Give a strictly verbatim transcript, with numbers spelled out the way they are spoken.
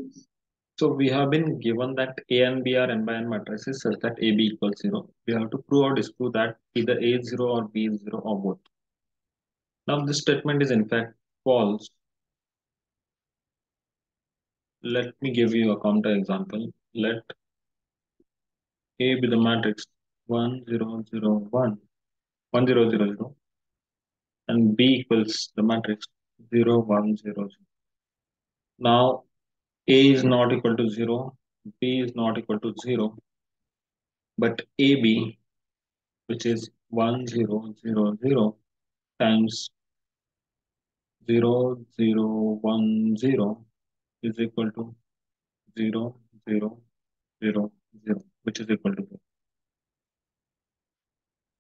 So we have been given that A and B are n by n matrices such that A B equals zero. We have to prove or disprove that either A is zero or B is zero or both. Now this statement is in fact false. Let me give you a counter example. Let A be the matrix one zero zero one one zero zero zero and B equals the matrix zero one zero zero. Now A is not equal to zero, B is not equal to zero, but A B, which is one zero zero zero times zero zero one zero is equal to zero zero zero zero, which is equal to zero.